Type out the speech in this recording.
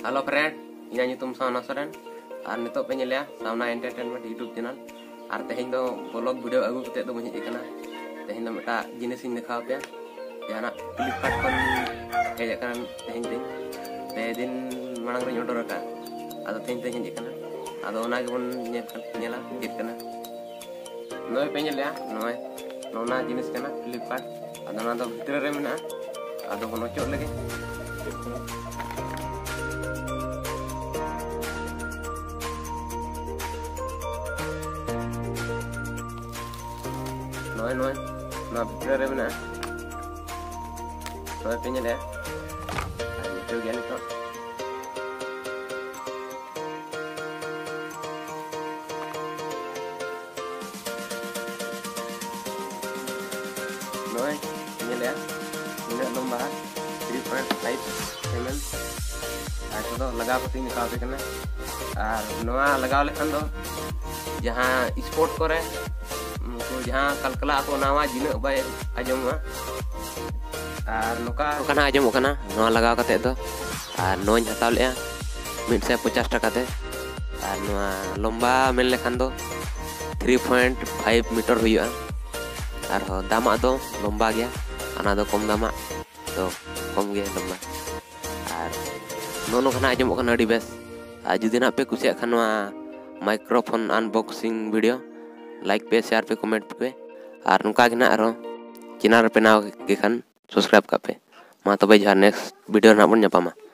Halo friend, ᱤᱧᱟᱹᱜ ᱧᱩᱛᱩᱢ ᱥᱟᱣᱱᱟ ᱥᱚᱨᱮᱱ ᱟᱨ ᱱᱤᱛᱚᱜ ᱯᱮ ᱧᱮᱞᱮᱜᱼᱟ ᱥᱟᱣᱱᱟ ᱮᱱᱴᱟᱨᱴᱮᱱᱢᱮᱱᱴ ᱤᱭᱩᱴᱩᱵ ᱪᱮᱱᱮᱞ ᱟᱨ ᱛᱮᱦᱮᱧ ᱫᱚ ᱵᱞᱚᱜ भिडियो ᱟᱹᱜᱩ ᱠᱟᱛᱮ ᱫᱚ ᱵᱟᱹᱧ ᱦᱮᱡ ᱟᱠᱟᱱᱟ। ᱛᱮᱦᱮᱧ ᱫᱚ ᱢᱤᱫᱴᱟᱝ ᱡᱤᱱᱤᱥᱤᱧ ᱫᱮᱠᱷᱟᱣ ᱯᱮᱭᱟ ᱡᱟᱦᱟᱱᱟᱜ ᱯᱷᱞᱤᱯᱠᱟर्ट ᱠᱷᱚᱱ ᱦᱮᱡ ᱟᱠᱟᱱᱟ ᱛᱮᱦᱮᱧ ᱛᱤᱧ ᱯᱮ ᱫᱤᱱ ᱢᱟᱲᱟᱝ ᱨᱤᱧ ᱚᱰᱟᱨ ᱟᱠᱟᱫᱟ ᱟᱫᱚ ᱛᱮᱦᱮᱧ ᱛᱤᱧ ᱦᱮᱡ ᱟᱠᱟᱱᱟ ᱟᱫᱚ ᱚᱱᱟ ᱜᱮᱵᱚᱱ ᱧᱮᱞᱟ ᱪᱮᱫ ᱠᱟᱱᱟ ᱱᱚᱜᱼᱚᱭ ᱯᱮ ᱧᱮᱞᱮᱜᱼᱟ ᱱᱚᱜᱼᱚᱭ ᱡᱤᱱᱤस ᱠᱟᱱᱟ फ्लिपकार्ट ᱟᱫᱚ ᱚᱱᱟ ᱫᱚ ᱵᱷᱤᱛᱨᱤ ᱨᱮ ᱢᱮᱱᱟᱜᱼᱟ ᱟᱫᱚ ᱵᱚᱱ ᱚᱪᱚᱜ ᱞᱮᱜᱮ नोए भितर रे मेना नोए पे ñele itu gel to नोए ñele ini lomba 3.5 mm aku do लगाव kati निकाल पे करना और नोआ लगाव लेखन दो जहां स्पोर्ट करे तो जहां कलकला को नावा जिन बाय आजमा और नोका कना आजमो कना नोआ लगाव कते दो और नोñ हताव लेया 150 टाका ते और नोआ लंबा मेन लेखान दो 3.5 मीटर हुआ और दामा दो लंबा गया अना दो कम दामा तो कम गया लंबा और नोनो कना आजमो कना अडी बेस आ जुदी ना पे कुसिया खानवा माइक्रोफोन अनबॉक्सिंग वीडियो लाइक पे शेयर पे कमेंट पे और नुका गिना आरो चैनल पे नाव के खान सब्सक्राइब का पे मा तबे जहां नेक्स्ट वीडियो ना बन जापामा।